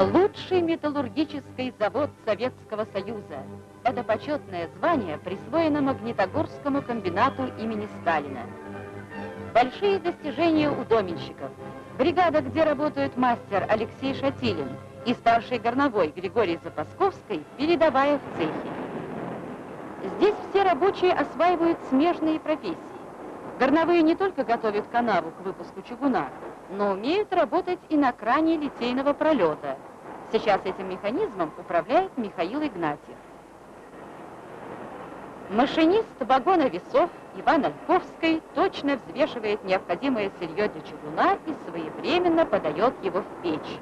Лучший металлургический завод Советского Союза. Это почетное звание присвоено Магнитогорскому комбинату имени Сталина. Большие достижения у доменщиков. Бригада, где работают мастер Алексей Шатилин и старший горновой Григорий Запасковский, передовая в цехе. Здесь все рабочие осваивают смежные профессии. Горновые не только готовят канаву к выпуску чугуна, но умеют работать и на кране литейного пролета. Сейчас этим механизмом управляет Михаил Игнатьев. Машинист вагона весов Иван Ольховский точно взвешивает необходимое сырье для чугуна и своевременно подает его в печь.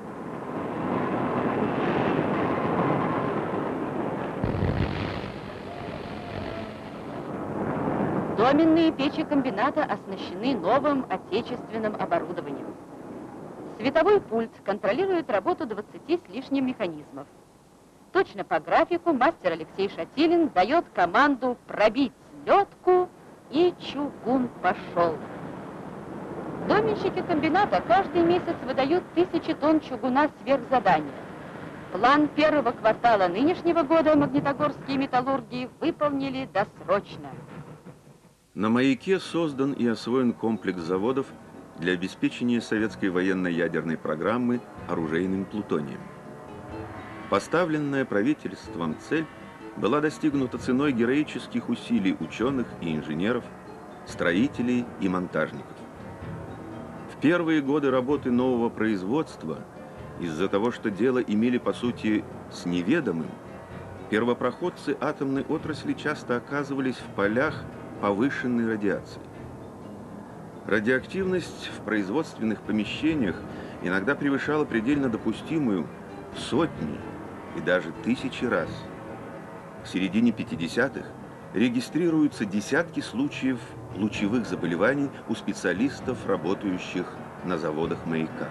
Доменные печи комбината оснащены новым отечественным оборудованием. Световой пульт контролирует работу 20 с лишним механизмов. Точно по графику мастер Алексей Шатилин дает команду пробить лётку, и чугун пошел. Доменщики комбината каждый месяц выдают 1000 тонн чугуна сверхзадания. План первого квартала нынешнего года магнитогорские металлурги выполнили досрочно. На Маяке создан и освоен комплекс заводов для обеспечения советской военно-ядерной программы оружейным плутонием. Поставленная правительством цель была достигнута ценой героических усилий ученых и инженеров, строителей и монтажников. В первые годы работы нового производства, из-за того, что дело имели по сути с неведомым, первопроходцы атомной отрасли часто оказывались в полях повышенной радиации. Радиоактивность в производственных помещениях иногда превышала предельно допустимую в сотни и даже тысячи раз. К середине 50-х регистрируются десятки случаев лучевых заболеваний у специалистов, работающих на заводах Маяка.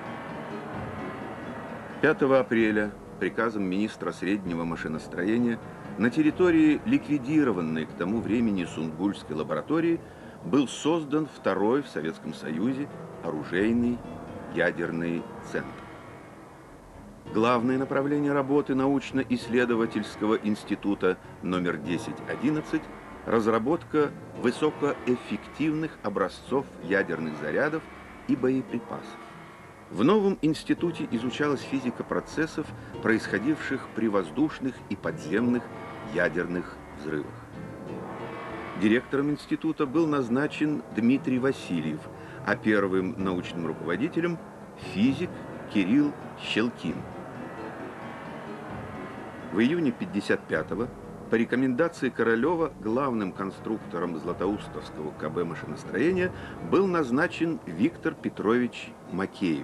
5 апреля приказом министра среднего машиностроения на территории ликвидированной к тому времени Сунгульской лаборатории был создан второй в Советском Союзе оружейный ядерный центр. Главное направление работы научно-исследовательского института номер 1011 – разработка высокоэффективных образцов ядерных зарядов и боеприпасов. В новом институте изучалась физика процессов, происходивших при воздушных и подземных ядерных взрывах. Директором института был назначен Дмитрий Васильев, а первым научным руководителем – физик Кирилл Щелкин. В июне 1955-го по рекомендации Королева главным конструктором Златоустовского КБ машиностроения был назначен Виктор Петрович Макеев.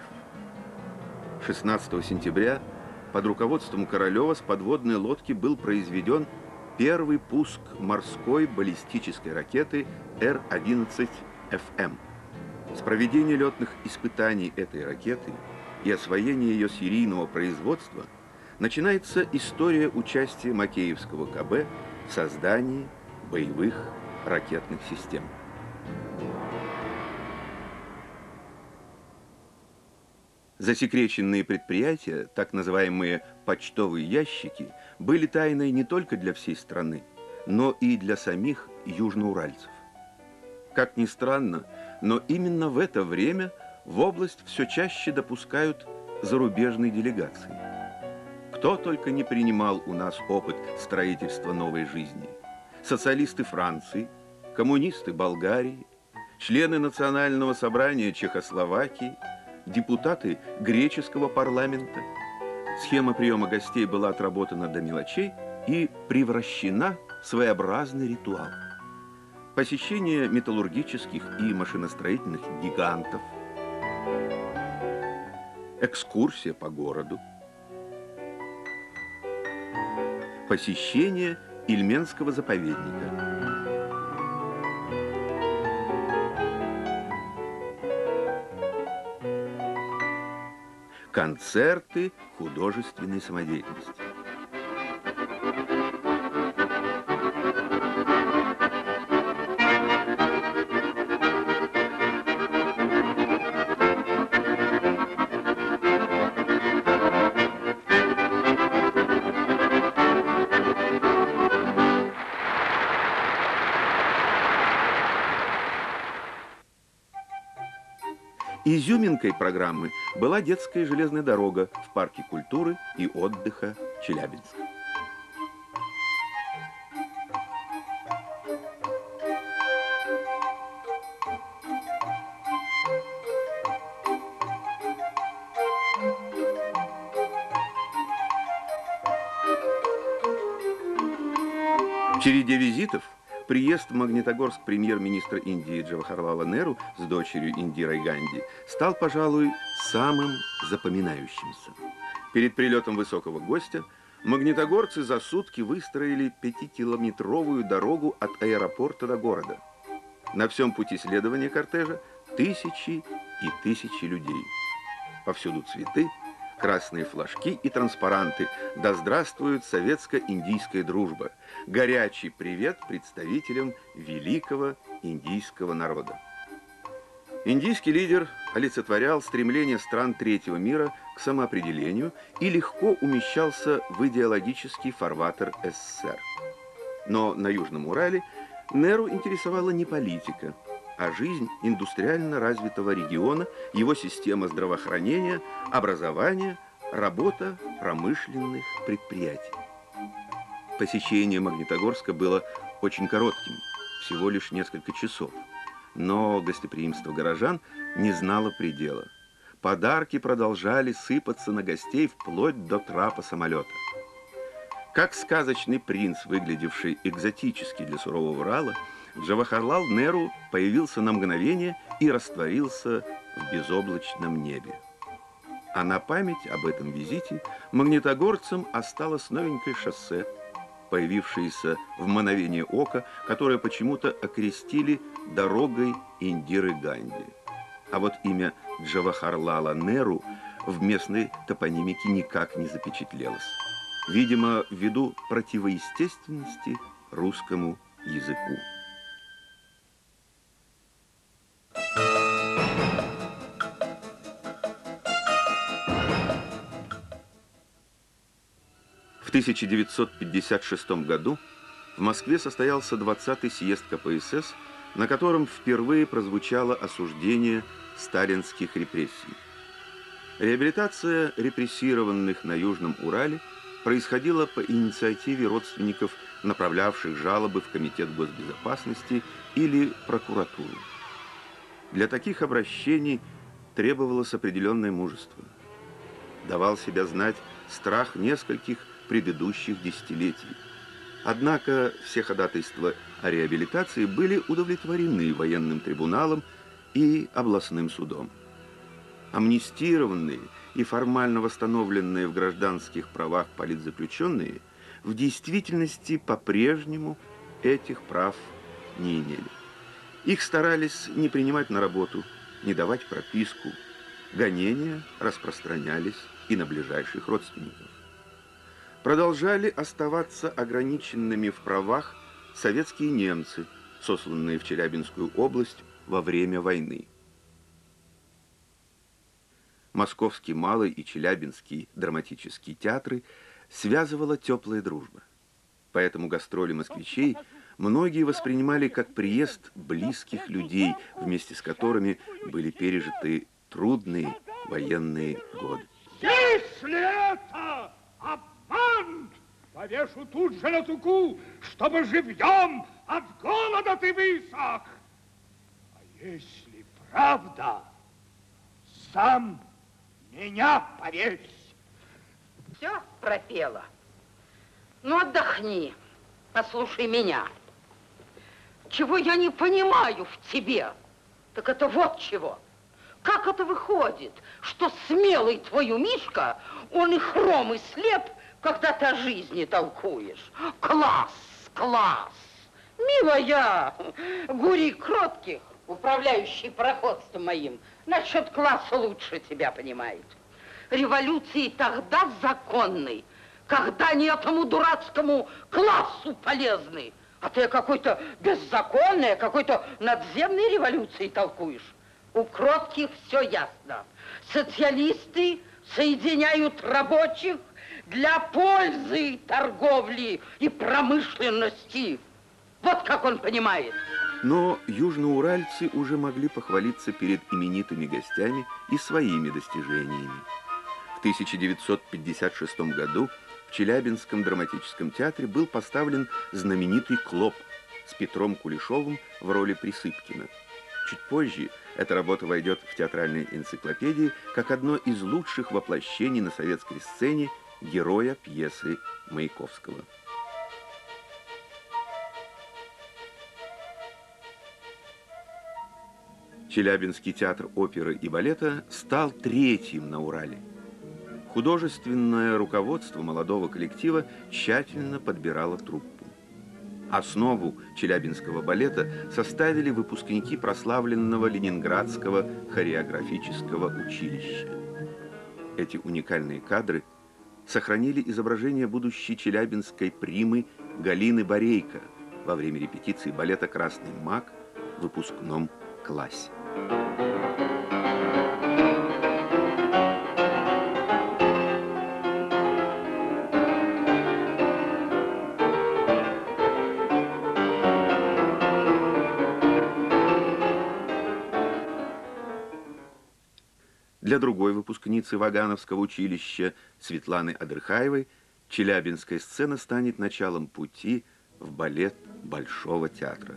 16 сентября под руководством Королева с подводной лодки был произведен первый пуск морской баллистической ракеты Р-11ФМ. С проведения летных испытаний этой ракеты и освоения ее серийного производства начинается история участия Макеевского КБ в создании боевых ракетных систем. Засекреченные предприятия, так называемые почтовые ящики, были тайной не только для всей страны, но и для самих южноуральцев. Как ни странно, но именно в это время в область все чаще допускают зарубежные делегации. Кто только не принимал у нас опыт строительства новой жизни. Социалисты Франции, коммунисты Болгарии, члены Национального собрания Чехословакии, депутаты греческого парламента. Схема приема гостей была отработана до мелочей и превращена в своеобразный ритуал. Посещение металлургических и машиностроительных гигантов, экскурсия по городу, посещение Ильменского заповедника. Концерты художественной самодеятельности. Изюминкой программы была детская железная дорога в парке культуры и отдыха Челябинск. В череде визитов приезд в Магнитогорск премьер-министра Индии Джавахарлала Неру с дочерью Индирой Ганди стал, пожалуй, самым запоминающимся. Перед прилетом высокого гостя магнитогорцы за сутки выстроили 5-километровую дорогу от аэропорта до города. На всем пути следования кортежа тысячи и тысячи людей. Повсюду цветы, красные флажки и транспаранты. Да здравствует советско-индийская дружба! Горячий привет представителям великого индийского народа. Индийский лидер олицетворял стремление стран третьего мира к самоопределению и легко умещался в идеологический фарватер СССР. Но на Южном Урале Неру интересовала не политика, а жизнь индустриально развитого региона, его система здравоохранения, образования, работа промышленных предприятий. Посещение Магнитогорска было очень коротким, всего лишь несколько часов. Но гостеприимство горожан не знало предела. Подарки продолжали сыпаться на гостей вплоть до трапа самолета. Как сказочный принц, выглядевший экзотически для сурового Урала, Джавахарлал Неру появился на мгновение и растворился в безоблачном небе. А на память об этом визите магнитогорцам осталось новенькое шоссе, появившееся в мгновение ока, которое почему-то окрестили дорогой Индиры Ганди. А вот имя Джавахарлала Неру в местной топонимике никак не запечатлелось. Видимо, ввиду противоестественности русскому языку. В 1956 году в Москве состоялся 20-й съезд КПСС, на котором впервые прозвучало осуждение сталинских репрессий. Реабилитация репрессированных на Южном Урале происходила по инициативе родственников, направлявших жалобы в Комитет госбезопасности или прокуратуру. Для таких обращений требовалось определенное мужество. Давал себя знать страх нескольких предыдущих десятилетий. Однако все ходатайства о реабилитации были удовлетворены военным трибуналом и областным судом. Амнистированные и формально восстановленные в гражданских правах политзаключенные в действительности по-прежнему этих прав не имели. Их старались не принимать на работу, не давать прописку. Гонения распространялись и на ближайших родственников. Продолжали оставаться ограниченными в правах советские немцы, сосланные в Челябинскую область во время войны. Московский малый и Челябинский драматические театры связывала теплая дружба. Поэтому гастроли москвичей многие воспринимали как приезд близких людей, вместе с которыми были пережиты трудные военные годы. Если это обман, повешу тут же на суку, чтобы живьем от голода ты высох. А если правда, сам меня повесь. Все пропела. Ну, отдохни, послушай меня. Чего я не понимаю в тебе, так это вот чего. Как это выходит, что смелый твой Мишка, он и хром, и слеп, когда ты о жизни толкуешь? Класс, класс! Милая, гури кротких, управляющий пароходством моим, насчет класса лучше тебя понимает. Революции тогда законной, когда не этому дурацкому классу полезны, а ты какой-то беззаконной, какой-то надземной революции толкуешь. У кротких все ясно. Социалисты соединяют рабочих для пользы торговли и промышленности. Вот как он понимает. Но южноуральцы уже могли похвалиться перед именитыми гостями и своими достижениями. В 1956 году в Челябинском драматическом театре был поставлен знаменитый «Клоп» с Петром Кулешовым в роли Присыпкина. Чуть позже эта работа войдет в театральной энциклопедии как одно из лучших воплощений на советской сцене героя пьесы Маяковского. Челябинский театр оперы и балета стал третьим на Урале. Художественное руководство молодого коллектива тщательно подбирало труппу. Основу челябинского балета составили выпускники прославленного Ленинградского хореографического училища. Эти уникальные кадры сохранили изображение будущей челябинской примы Галины Борейко во время репетиции балета «Красный маг» в выпускном классе. Для другой выпускницы Вагановского училища Светланы Адырхаевой челябинская сцена станет началом пути в балет Большого театра.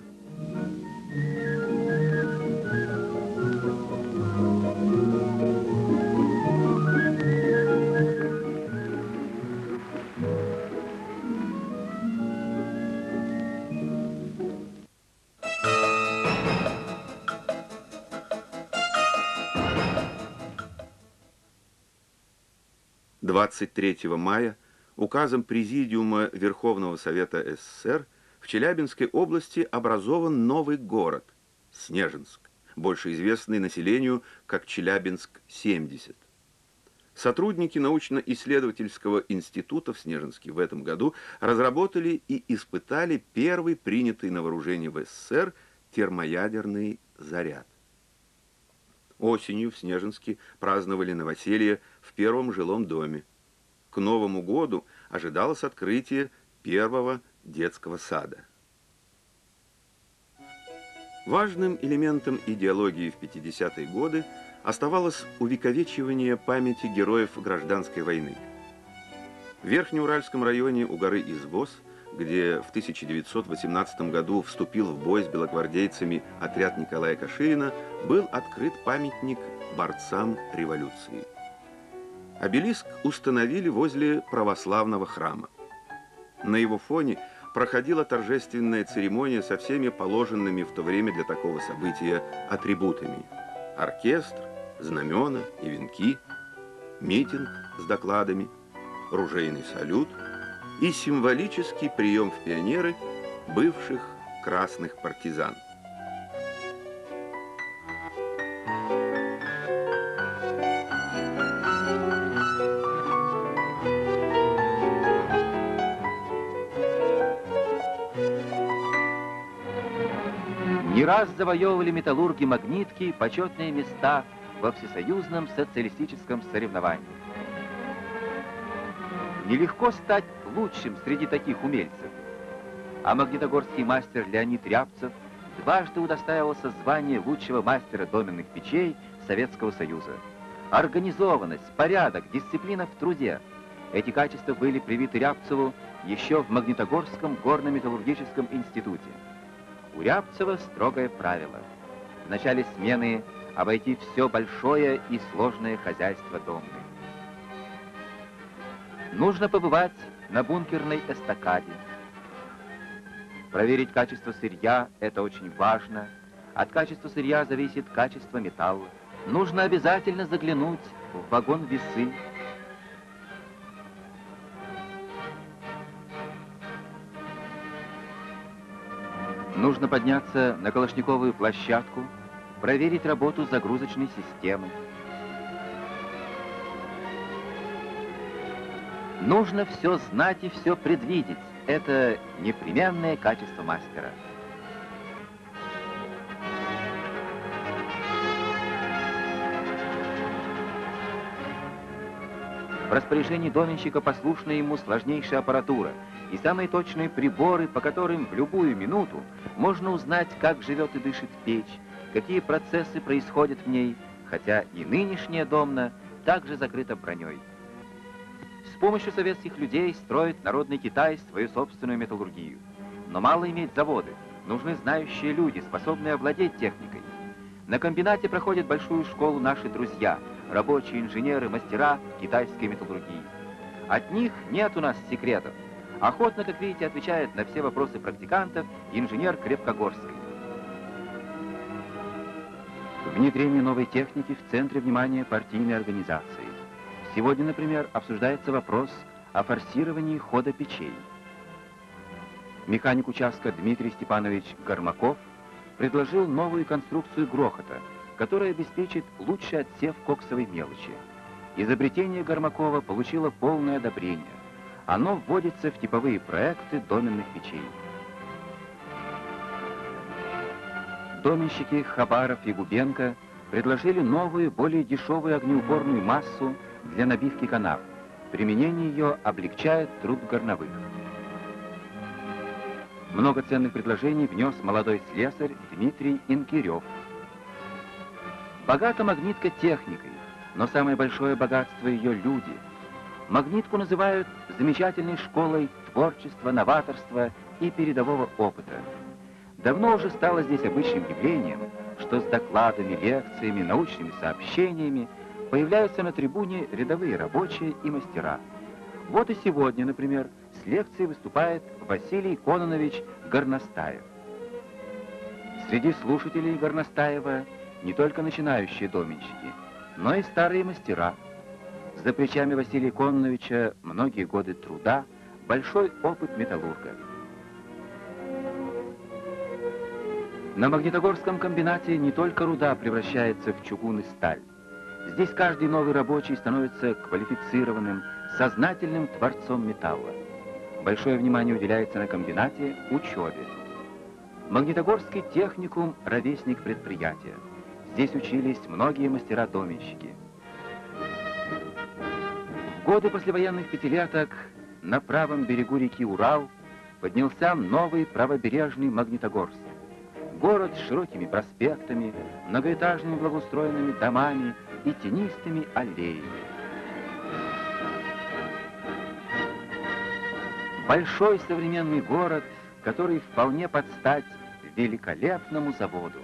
— 23 мая указом Президиума Верховного Совета СССР в Челябинской области образован новый город – Снежинск, больше известный населению как Челябинск-70. Сотрудники научно-исследовательского института в Снежинске в этом году разработали и испытали первый принятый на вооружение в СССР термоядерный заряд. Осенью в Снежинске праздновали новоселье в первом жилом доме. К Новому году ожидалось открытие первого детского сада. Важным элементом идеологии в 50-е годы оставалось увековечивание памяти героев гражданской войны. В Верхнеуральском районе у горы Извоз, где в 1918 году вступил в бой с белогвардейцами отряд Николая Каширина, был открыт памятник борцам революции. Обелиск установили возле православного храма. На его фоне проходила торжественная церемония со всеми положенными в то время для такого события атрибутами: оркестр, знамена и венки, митинг с докладами, ружейный салют и символический прием в пионеры бывших красных партизан. Не раз завоевывали металлурги-магнитки почетные места во всесоюзном социалистическом соревновании. Нелегко стать лучшим среди таких умельцев, а магнитогорский мастер Леонид Рябцев дважды удостаивался звания лучшего мастера доменных печей Советского Союза. Организованность, порядок, дисциплина в труде — эти качества были привиты Рябцеву еще в Магнитогорском горно-металлургическом институте. У Рябцева строгое правило — в начале смены обойти все большое и сложное хозяйство домны. Нужно побывать на бункерной эстакаде. Проверить качество сырья — это очень важно. От качества сырья зависит качество металла. Нужно обязательно заглянуть в вагон-весы. Нужно подняться на калашниковую площадку, проверить работу загрузочной системы. Нужно все знать и все предвидеть. Это непременное качество мастера. В распоряжении доменщика послушна ему сложнейшая аппаратура. и самые точные приборы, по которым в любую минуту можно узнать, как живет и дышит печь, какие процессы происходят в ней, хотя и нынешняя Домна также закрыта броней. С помощью советских людей строит народный Китай свою собственную металлургию. Но мало иметь заводы, нужны знающие люди, способные овладеть техникой. На комбинате проходят большую школу наши друзья, рабочие, инженеры, мастера китайской металлургии. От них нет у нас секретов. Охотно, как видите, отвечает на все вопросы практикантов инженер Крепкогорский. Внедрение новой техники в центре внимания партийной организации. Сегодня, например, обсуждается вопрос о форсировании хода печей. Механик участка Дмитрий Степанович Гормаков предложил новую конструкцию грохота, которая обеспечит лучший отсев коксовой мелочи. Изобретение Гормакова получило полное одобрение. Оно вводится в типовые проекты доменных печей. Доменщики Хабаров и Губенко предложили новую, более дешевую огнеупорную массу для набивки канав. Применение ее облегчает труд горновых. Много ценных предложений внес молодой слесарь Дмитрий Инкирев. Богата магнитка техникой, но самое большое богатство ее люди. Магнитку называют замечательной школой творчества, новаторства и передового опыта. Давно уже стало здесь обычным явлением, что с докладами, лекциями, научными сообщениями появляются на трибуне рядовые рабочие и мастера. Вот и сегодня, например, с лекцией выступает Василий Кононович Горностаев. Среди слушателей Горностаева не только начинающие доменщики, но и старые мастера. За плечами Василия Кононовича многие годы труда, большой опыт металлурга. На Магнитогорском комбинате не только руда превращается в чугун и сталь. Здесь каждый новый рабочий становится квалифицированным, сознательным творцом металла. Большое внимание уделяется на комбинате учебе. Магнитогорский техникум – ровесник предприятия. Здесь учились многие мастера-доменщики. В годы послевоенных пятилеток на правом берегу реки Урал поднялся новый правобережный Магнитогорск. Город с широкими проспектами, многоэтажными благоустроенными домами и тенистыми аллеями. Большой современный город, который вполне под стать великолепному заводу.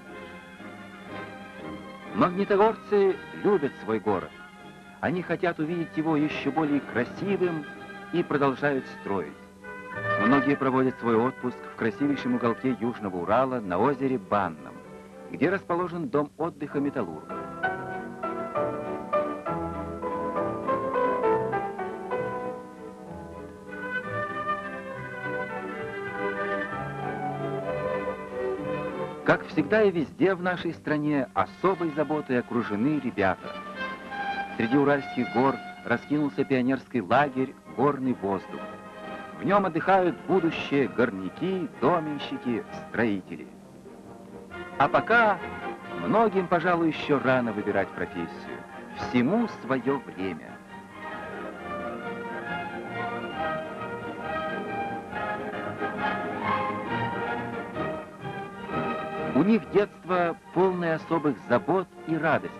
Магнитогорцы любят свой город. Они хотят увидеть его еще более красивым и продолжают строить. Многие проводят свой отпуск в красивейшем уголке Южного Урала на озере Банном, где расположен дом отдыха металлургов. Как всегда и везде в нашей стране особой заботой окружены ребята. Среди уральских гор раскинулся пионерский лагерь «Горный воздух». В нем отдыхают будущие горняки, доменщики, строители. А пока многим, пожалуй, еще рано выбирать профессию. Всему свое время. У них детство полное особых забот и радостей.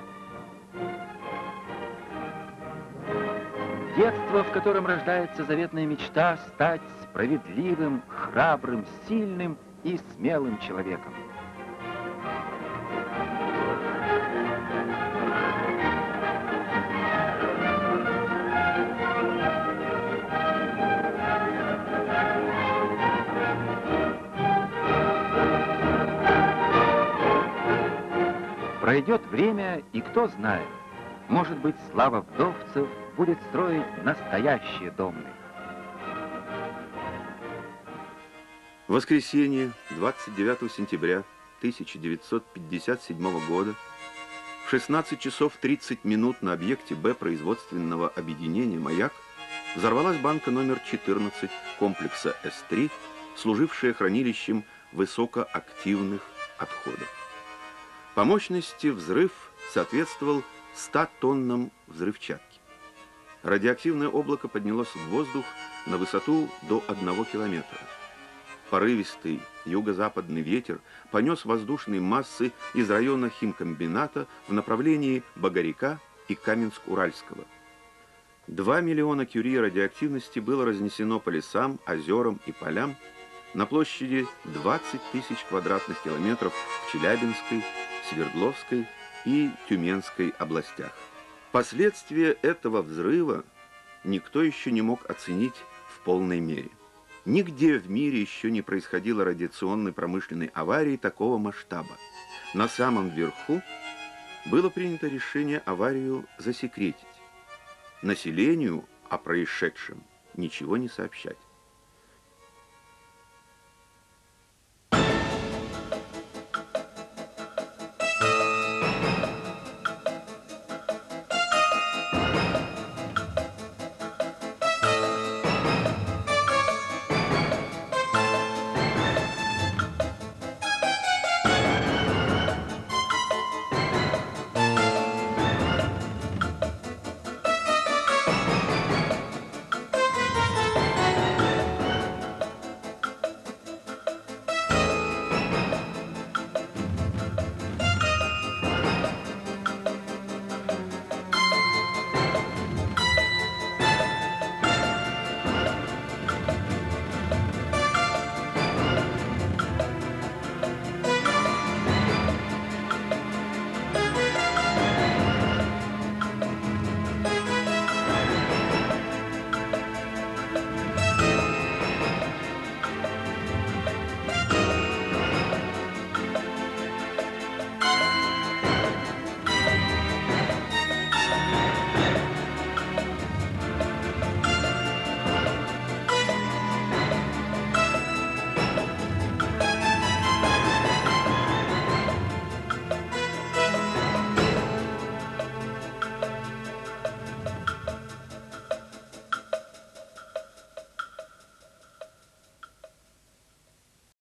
Детство, в котором рождается заветная мечта стать справедливым, храбрым, сильным и смелым человеком. Пройдет время, и кто знает, может быть, слава вдовцев будет строить настоящие домны. В воскресенье, 29 сентября 1957 года, в 16 часов 30 минут на объекте Б производственного объединения «Маяк» взорвалась банка номер 14 комплекса С-3, служившая хранилищем высокоактивных отходов. По мощности взрыв соответствовал 100 тоннам взрывчатки. Радиоактивное облако поднялось в воздух на высоту до 1 километра. Порывистый юго-западный ветер понес воздушные массы из района химкомбината в направлении Багарика и Каменск-Уральского. 2 миллиона кюри радиоактивности было разнесено по лесам, озерам и полям на площади 20 тысяч квадратных километров в Челябинской, Свердловской и Тюменской областях. Последствия этого взрыва никто еще не мог оценить в полной мере. Нигде в мире еще не происходило радиационной промышленной аварии такого масштаба. На самом верху было принято решение аварию засекретить. Населению о происшедшем ничего не сообщать.